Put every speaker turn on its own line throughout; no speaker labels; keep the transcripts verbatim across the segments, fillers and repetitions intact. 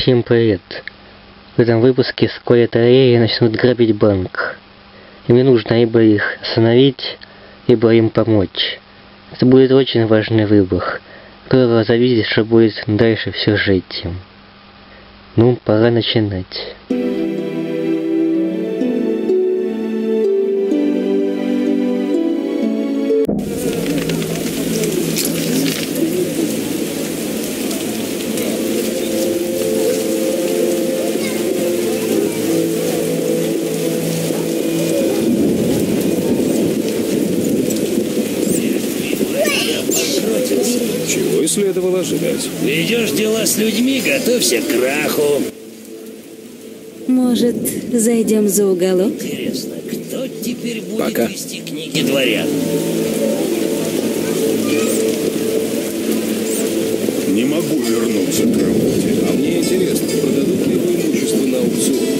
Всем привет! В этом выпуске вскоре Тореи начнут грабить банк. И мне нужно либо их остановить, либо им помочь. Это будет очень важный выбор, который зависит, что будет дальше все жить им. Ну, пора начинать.
Чего и следовало ожидать.
Ведешь дела с людьми, готовься к краху.
Может, зайдем за уголок?
Интересно, кто теперь будет
Пока.
вести книги дворян?
Не могу вернуться к работе. А мне интересно, продадут ли его имущество на аукционе.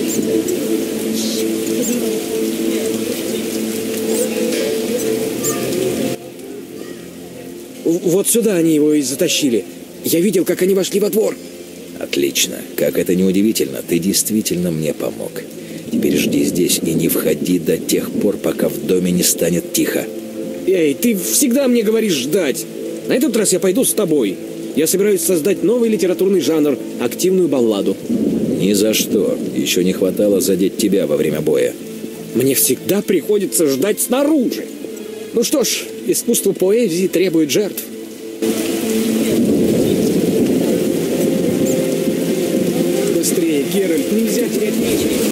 Вот сюда они его и затащили. Я видел, как они вошли во двор.
Отлично. Как это не удивительно, ты действительно мне помог. Теперь жди здесь и не входи до тех пор, пока в доме не станет тихо.
Эй, ты всегда мне говоришь ждать. На этот раз я пойду с тобой. Я собираюсь создать новый литературный жанр – активную балладу.
Ни за что. Еще не хватало задеть тебя во время боя.
Мне всегда приходится ждать снаружи. Ну что ж, искусство поэзии требует жертв. Быстрее, Геральт, нельзя терять меч.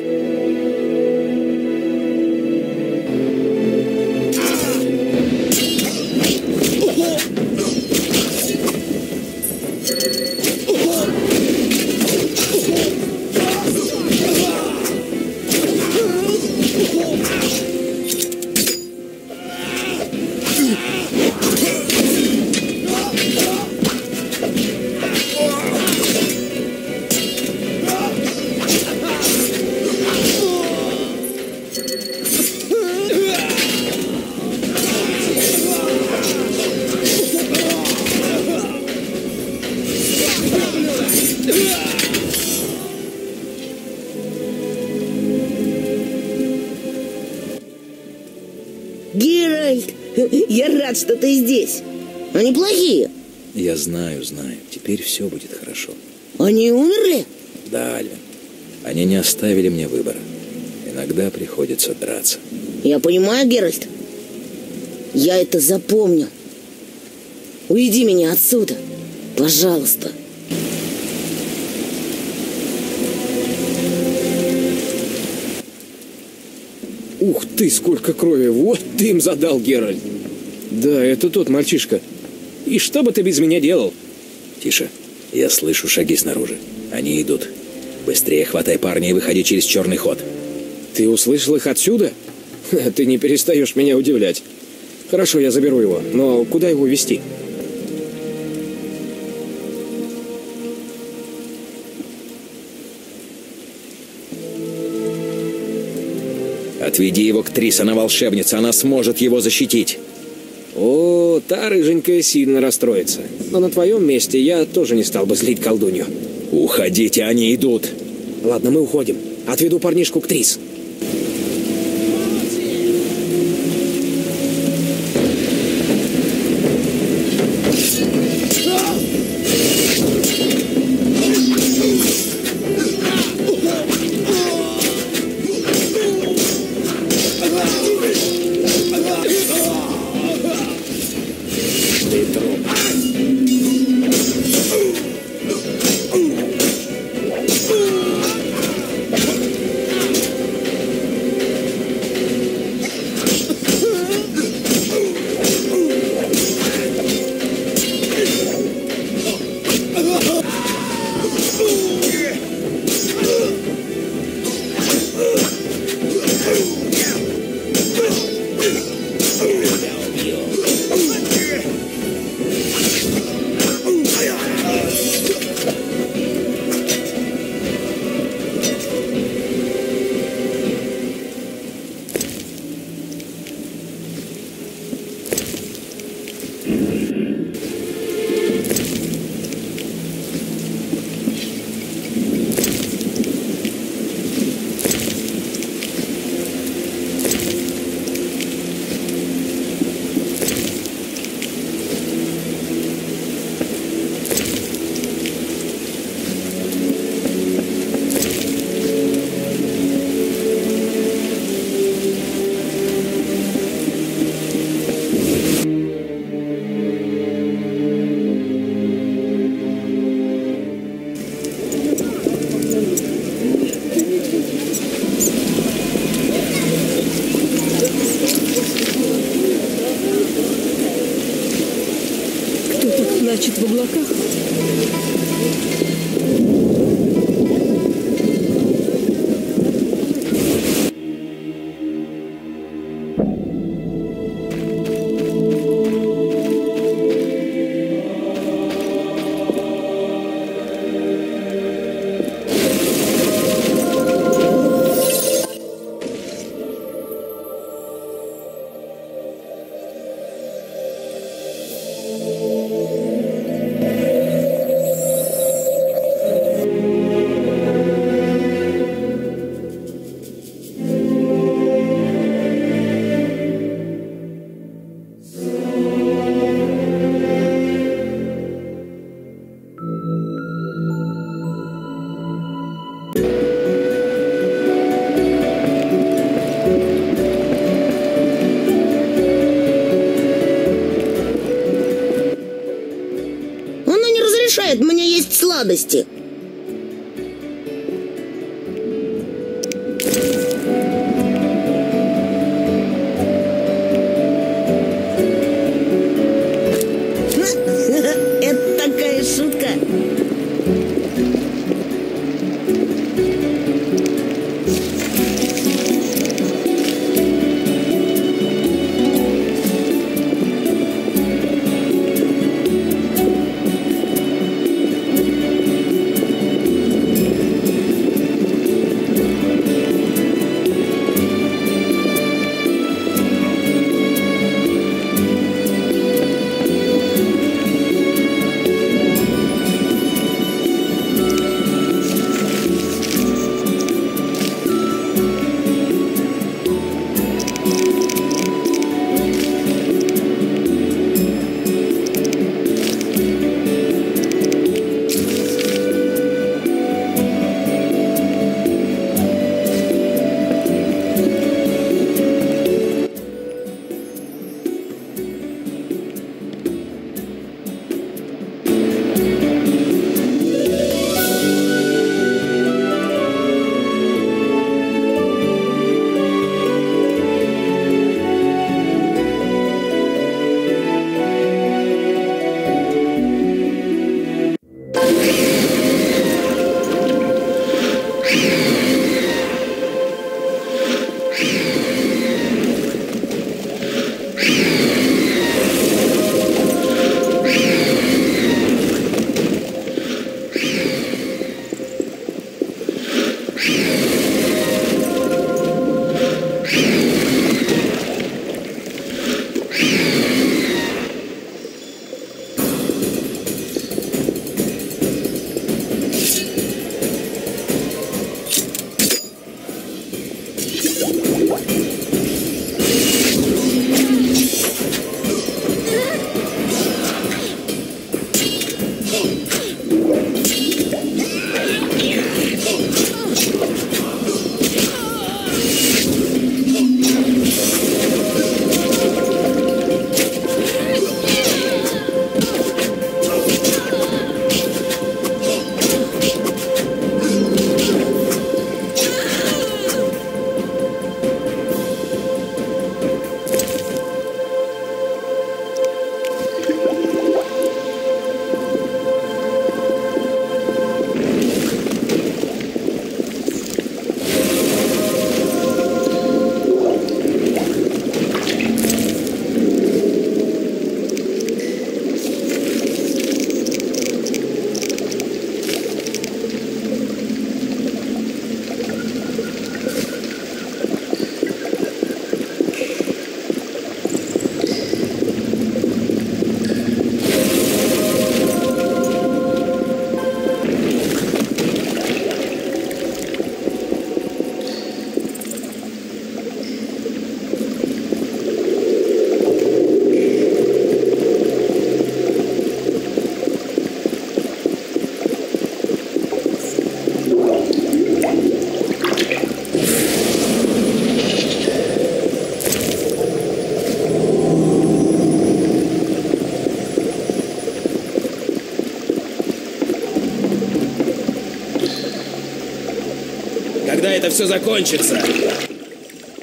Геральт, я рад, что ты здесь. Они плохие.
Я знаю, знаю. Теперь все будет хорошо.
Они умерли?
Да, Альвин. Они не оставили мне выбора. Иногда приходится драться.
Я понимаю, Геральт. Я это запомню. Уведи меня отсюда. Пожалуйста.
Ух ты, сколько крови. Вот ты им задал, Геральт. Да, это тот мальчишка. И что бы ты без меня делал?
Тише. Я слышу шаги снаружи. Они идут. Быстрее хватай парня и выходи через черный ход.
Ты услышал их отсюда? Ты не перестаешь меня удивлять. Хорошо, я заберу его. Но куда его везти?
Отведи его к Трис, она волшебница, она сможет его защитить.
О, та рыженькая сильно расстроится. Но на твоем месте я тоже не стал бы злить колдунью.
Уходите, они идут.
Ладно, мы уходим. Отведу парнишку к Трис.
прячет в облаках.
Мне есть сладости. Это такая шутка.
Когда это все закончится?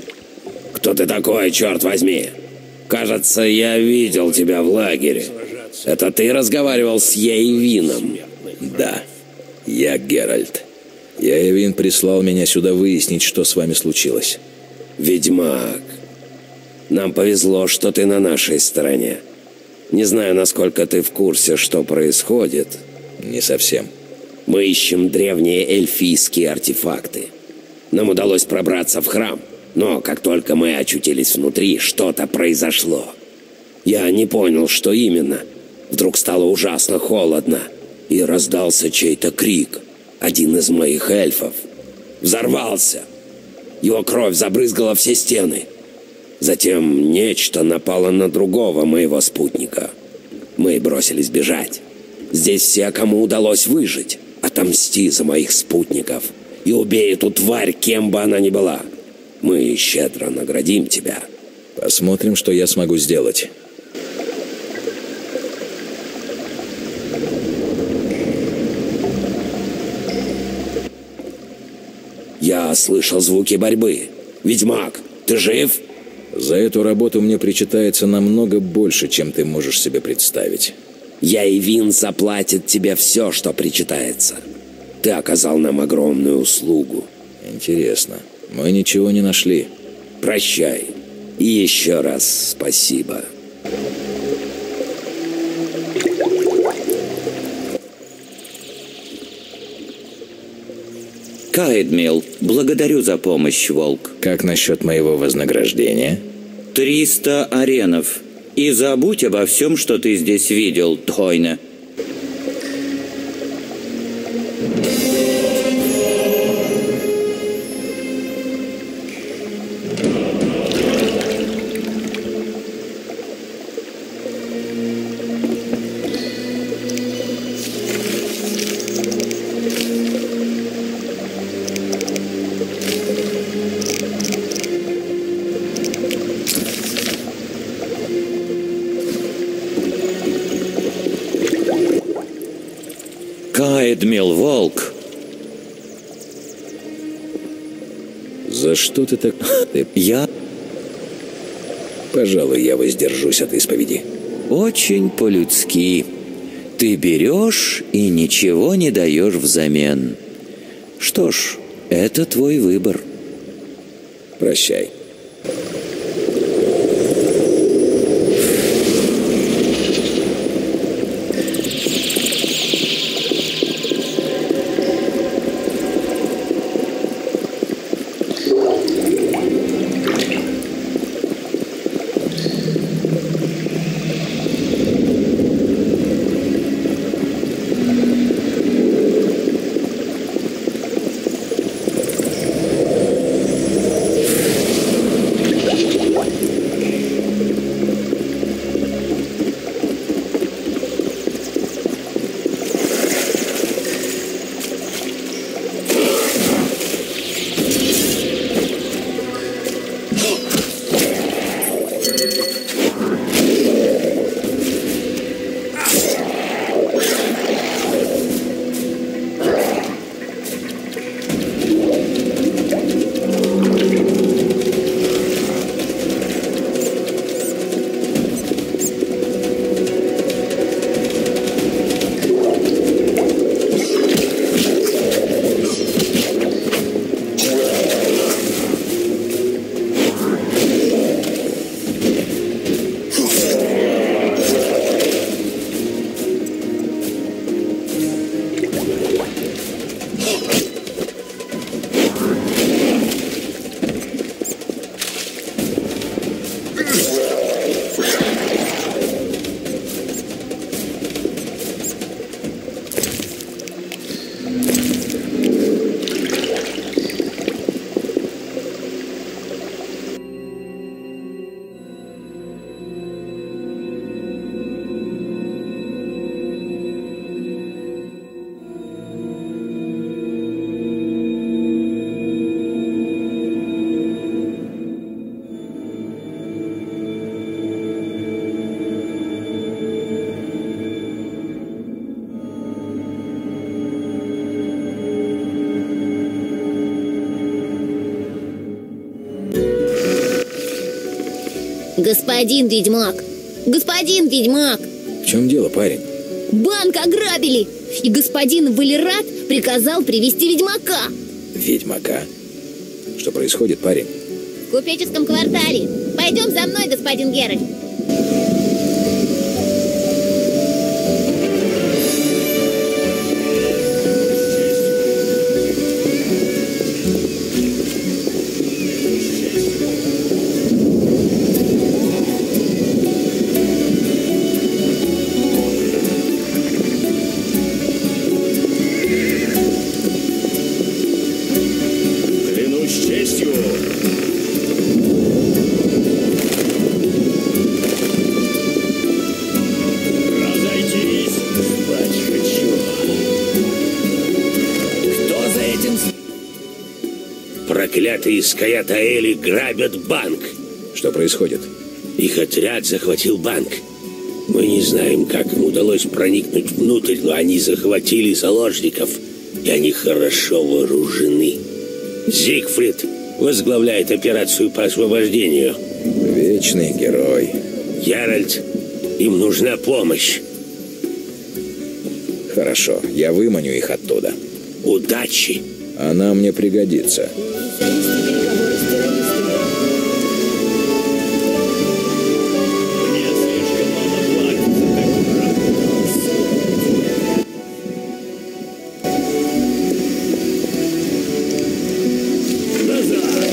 Кто ты такой, черт возьми? Кажется, я видел тебя в лагере.
Это ты разговаривал с Яйвином?
Да, я Геральт. Яйвин прислал меня сюда выяснить, что с вами случилось.
Ведьмак, нам повезло, что ты на нашей стороне. Не знаю, насколько ты в курсе, что происходит.
Не совсем.
Мы ищем древние эльфийские артефакты. Нам удалось пробраться в храм, но как только мы очутились внутри, что-то произошло. Я не понял, что именно. Вдруг стало ужасно холодно, и раздался чей-то крик. Один из моих эльфов взорвался. Его кровь забрызгала все стены. Затем нечто напало на другого моего спутника. Мы бросились бежать. Здесь все, кому удалось выжить, отомсти за моих спутников и убей эту тварь, кем бы она ни была. Мы щедро наградим тебя.
Посмотрим, что я смогу сделать.
Я слышал звуки борьбы. Ведьмак, ты жив?
За эту работу мне причитается намного больше, чем ты можешь себе представить.
Яйвин заплатит тебе все, что причитается. Ты оказал нам огромную услугу.
Интересно. Мы ничего не нашли.
Прощай. И еще раз спасибо.
Каэдмил, благодарю за помощь, Волк.
Как насчет моего вознаграждения?
Триста аренов. И забудь обо всем, что ты здесь видел, Тхойна. Каэдмил, Волк.
За что ты так... Ты...
Я...
Пожалуй, я воздержусь от исповеди.
Очень по-людски. Ты берешь и ничего не даешь взамен. Что ж, это твой выбор.
Прощай.
Господин ведьмак! Господин ведьмак!
В чем дело, парень?
Банк ограбили, и господин Валерат приказал привести ведьмака.
Ведьмака? Что происходит, парень?
В купеческом квартале. Пойдем за мной, господин Геральт.
Клянусь честью. Разойтись. Спать хочу.
Кто за этим? Проклятые Скаятаэли грабят банк.
Что происходит?
Их отряд захватил банк. Мы не знаем, как им удалось проникнуть внутрь, но они захватили заложников, и они хорошо вооружены. Зигфрид возглавляет операцию по освобождению.
Вечный герой.
Геральт, им нужна помощь.
Хорошо, я выманю их оттуда.
Удачи!
Она мне пригодится.
Мне слишком мало платят за такую работу. Назад!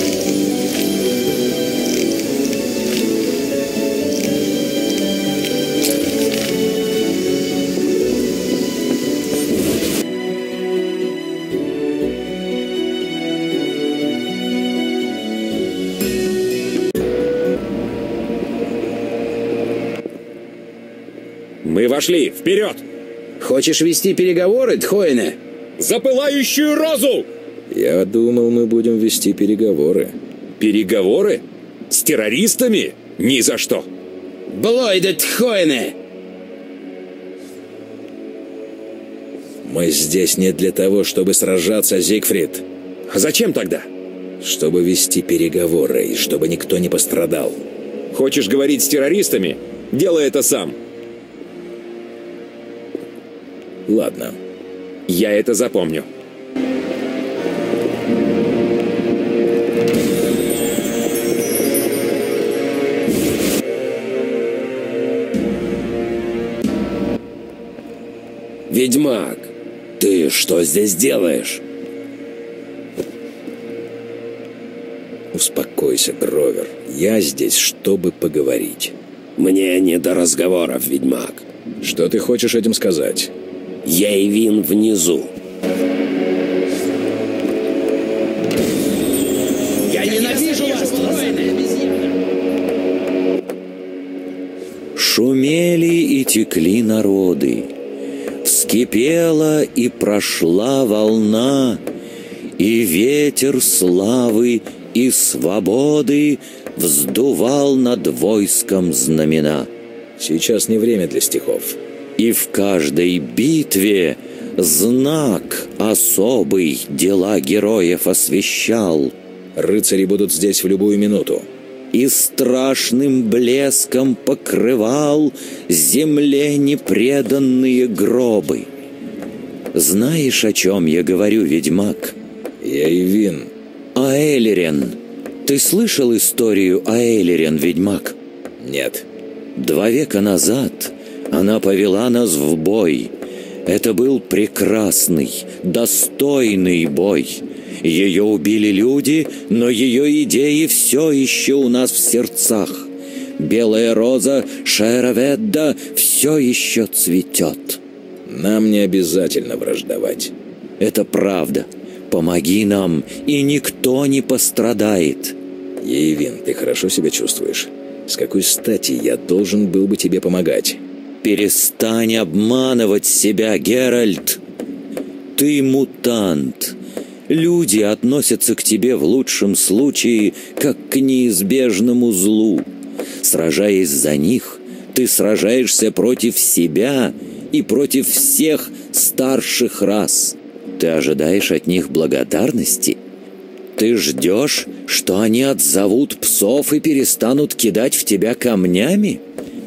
Мы вошли! Вперед!
Хочешь вести переговоры, Тхоэне?
За пылающую розу!
Я думал, мы будем вести переговоры.
Переговоры? С террористами? Ни за что!
Блойде Тхоэне!
Мы здесь не для того, чтобы сражаться, Зигфрид.
А зачем тогда?
Чтобы вести переговоры, и чтобы никто не пострадал.
Хочешь говорить с террористами? Делай это сам.
Ладно.
Я это запомню.
Ведьмак, ты что здесь делаешь?
Успокойся, Гровер. Я здесь, чтобы поговорить.
Мне не до разговоров, ведьмак.
Что ты хочешь этим сказать?
Яйвин внизу.
Я ненавижу вас, Тхоэне!
Шумели и текли народы, вскипела и прошла волна, и ветер славы и свободы вздувал над войском знамена.
Сейчас не время для стихов.
И в каждой битве знак особый дела героев освещал.
Рыцари будут здесь в любую минуту.
И страшным блеском покрывал земле непреданные гробы. Знаешь, о чем я говорю, ведьмак?
Яйвин.
Аэлирен. Ты слышал историю Аэлирен, ведьмак?
Нет.
Два века назад она повела нас в бой. Это был прекрасный, достойный бой. Ее убили люди, но ее идеи все еще у нас в сердцах. Белая роза Шаэраведда все еще цветет.
Нам не обязательно враждовать.
Это правда. Помоги нам, и никто не пострадает.
Яйвин, ты хорошо себя чувствуешь? С какой стати я должен был бы тебе помогать?
Перестань обманывать себя, Геральт. Ты мутант. Люди относятся к тебе в лучшем случае как к неизбежному злу. Сражаясь за них, ты сражаешься против себя и против всех старших рас. Ты ожидаешь от них благодарности? Ты ждешь, что они отзовут псов и перестанут кидать в тебя камнями?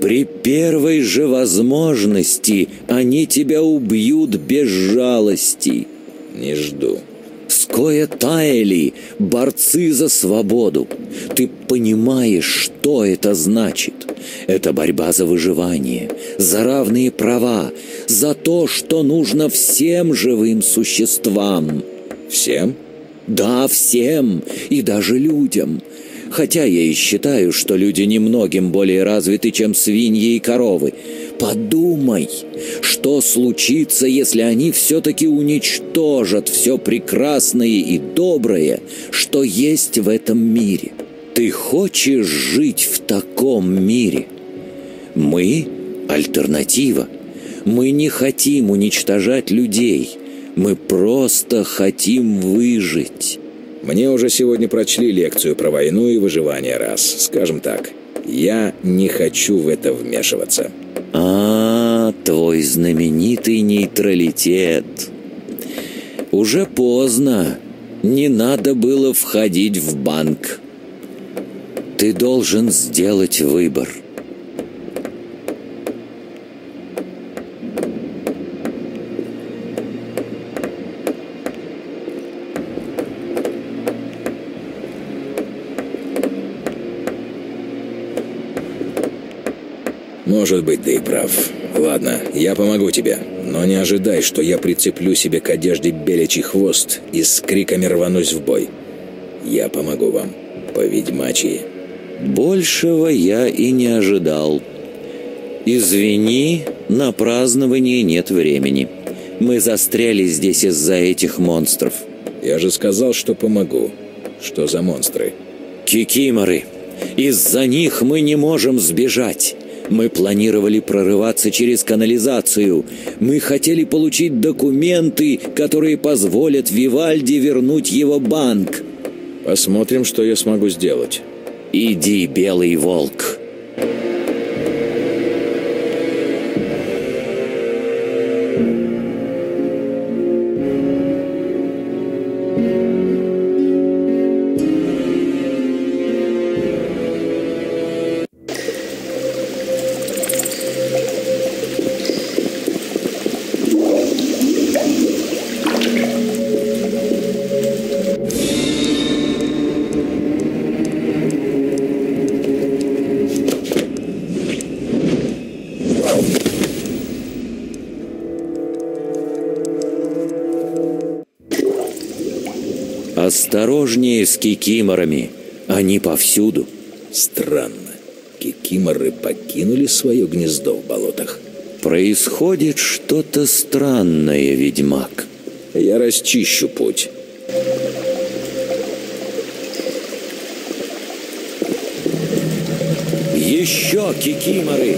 При первой же возможности они тебя убьют без жалости.
Не жду.
Скоя Таэли — борцы за свободу. Ты понимаешь, что это значит? Это борьба за выживание, за равные права, за то, что нужно всем живым существам.
Всем?
Да, всем, и даже людям. Хотя я и считаю, что люди немногим более развиты, чем свиньи и коровы. Подумай, что случится, если они все-таки уничтожат все прекрасное и доброе, что есть в этом мире. Ты хочешь жить в таком мире? Мы — альтернатива. Мы не хотим уничтожать людей. Мы просто хотим выжить.
Мне уже сегодня прочли лекцию про войну и выживание раз. Скажем так, я не хочу в это вмешиваться.
А, твой знаменитый нейтралитет. Уже поздно. Не надо было входить в банк. Ты должен сделать выбор.
Может быть, ты и прав. Ладно, я помогу тебе, но не ожидай, что я прицеплю себе к одежде беличий хвост и с криками рванусь в бой. Я помогу вам, по-ведьмачьи.
Большего я и не ожидал. Извини, на празднование нет времени. Мы застряли здесь из-за этих монстров.
Я же сказал, что помогу. Что за монстры?
Кикиморы. Из-за них мы не можем сбежать. Мы планировали прорываться через канализацию. Мы хотели получить документы, которые позволят Вивальди вернуть его банк.
Посмотрим, что я смогу сделать.
Иди, белый волк. Осторожнее с кикиморами. Они повсюду.
Странно. Кикиморы покинули свое гнездо в болотах.
Происходит что-то странное, ведьмак.
Я расчищу путь.
Еще кикиморы!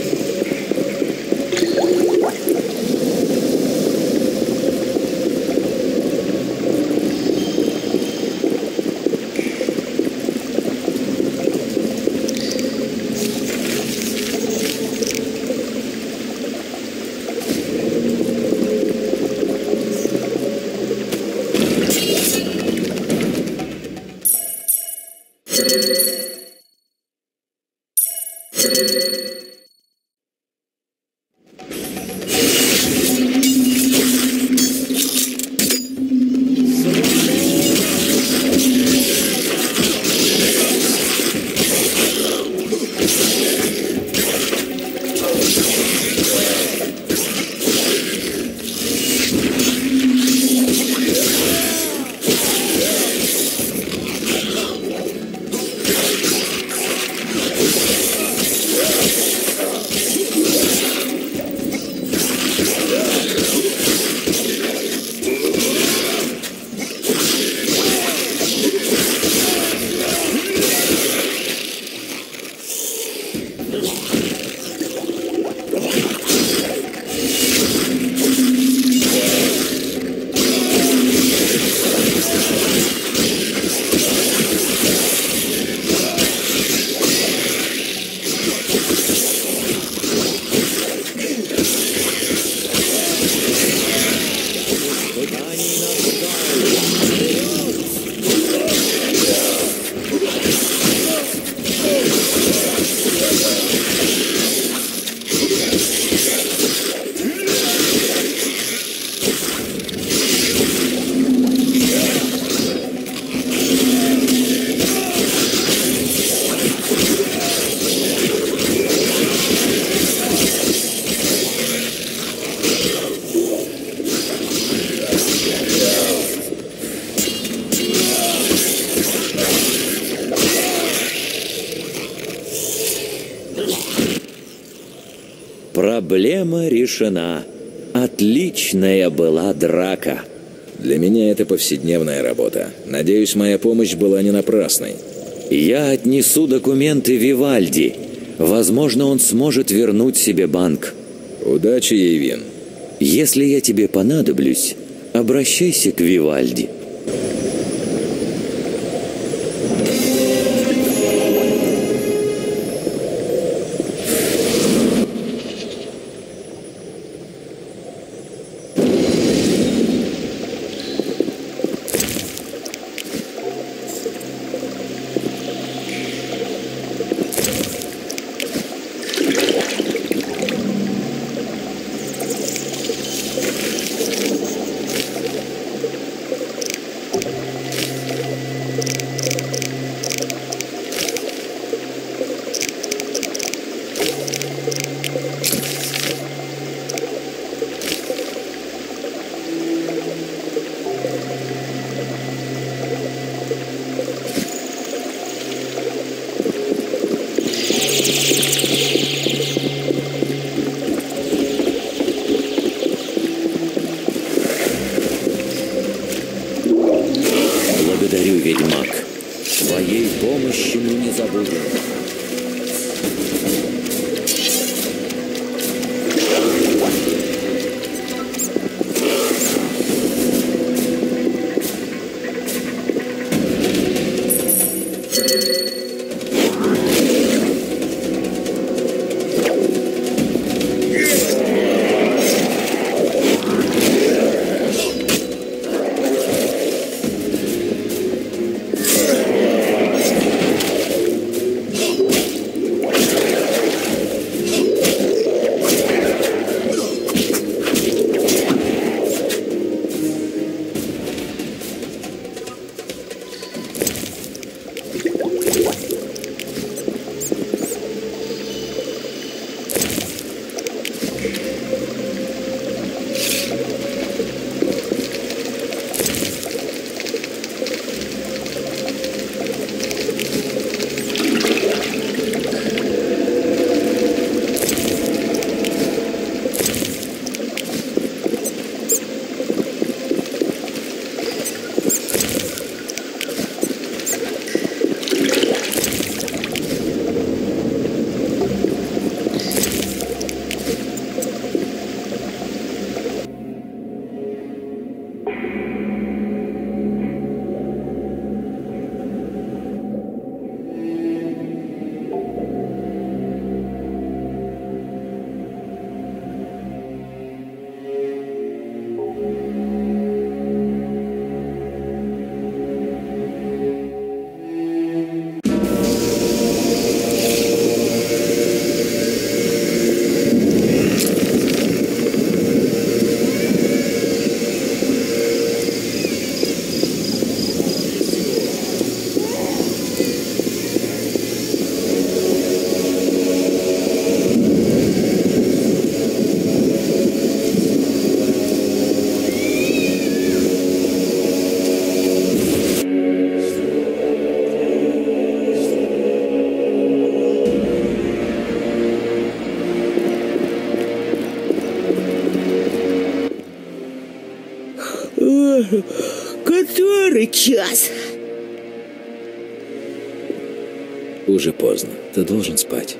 Проблема решена. Отличная была драка.
Для меня это повседневная работа. Надеюсь, моя помощь была не напрасной.
Я отнесу документы Вивальди. Возможно, он сможет вернуть себе банк.
Удачи, Эйвин.
Если я тебе понадоблюсь, обращайся к Вивальди. Благодарю, ведьмак. Твоей помощи мы не забудем.
Который час?
Уже поздно. Ты должен спать.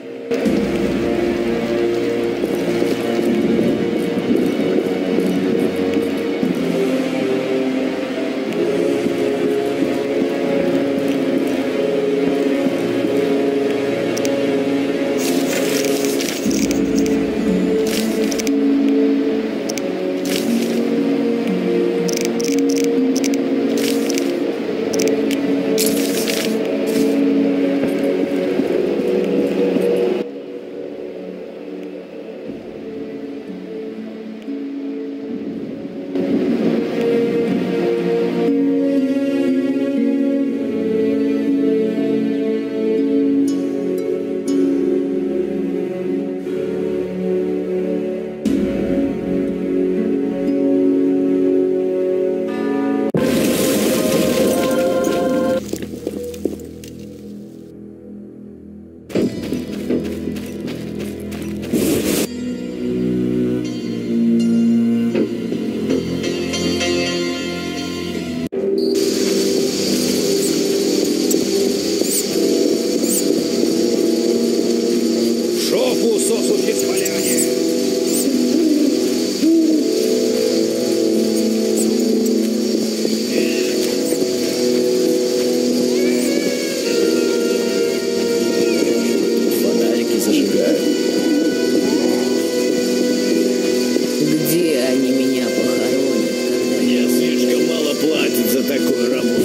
досуг без валяния.
Фонарики зажигают.
Где они меня похоронят, когда
Мне слишком мало платят за такую работу.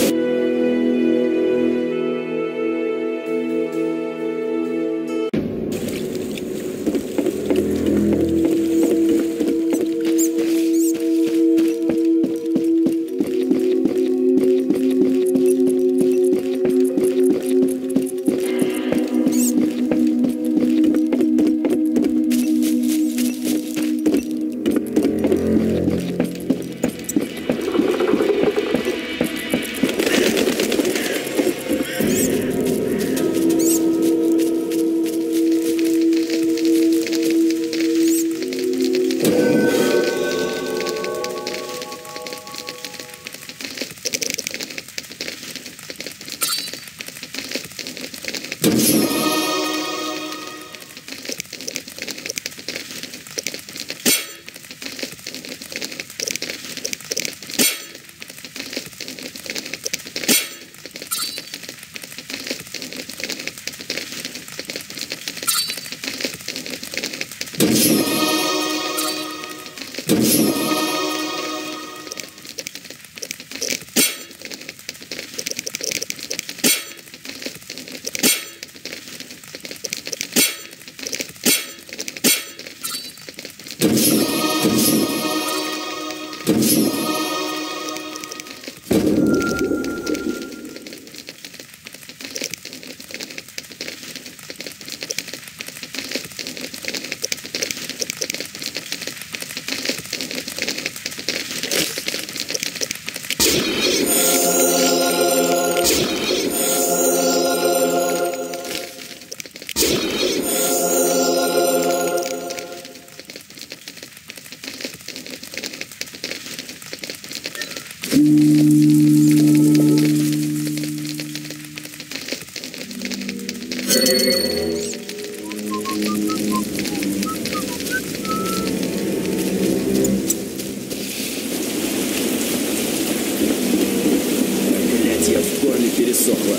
Проклятье, в горле пересохло.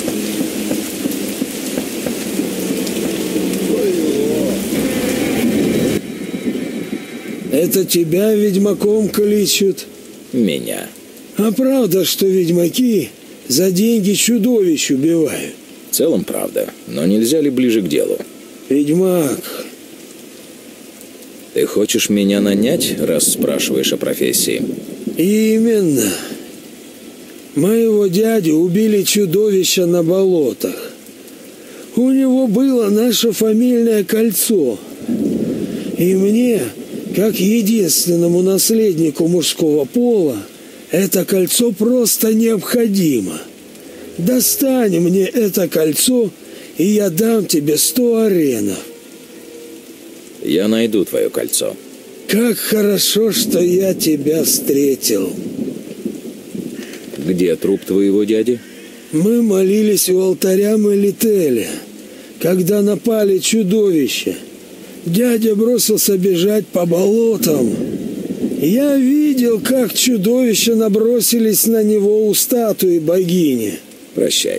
Это тебя ведьмаком кличут?
Меня.
А правда, что ведьмаки за деньги чудовищ убивают?
В целом правда, но нельзя ли ближе к делу?
Ведьмак.
Ты хочешь меня нанять, раз спрашиваешь о профессии?
Именно. Моего дядю убили чудовища на болотах. У него было наше фамильное кольцо. И мне, как единственному наследнику мужского пола, это кольцо просто необходимо. Достань мне это кольцо, и я дам тебе сто аренов.
Я найду твое кольцо.
Как хорошо, что я тебя встретил.
Где труп твоего дяди?
Мы молились у алтаря Мелителя, когда напали чудовища. Дядя бросился бежать по болотам. Я видел, как чудовища набросились на него у статуи богини.
Прощай.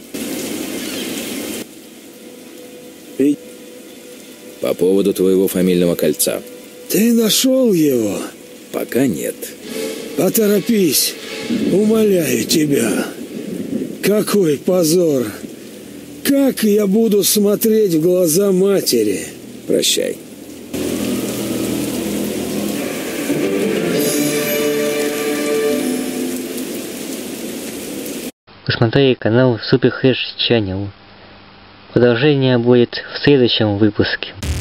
И...
По поводу твоего фамильного кольца.
Ты нашел его?
Пока нет.
Поторопись, умоляю тебя. Какой позор! Как я буду смотреть в глаза матери?
Прощай.
Вы смотрели канал Super Hash Channel. Продолжение будет в следующем выпуске.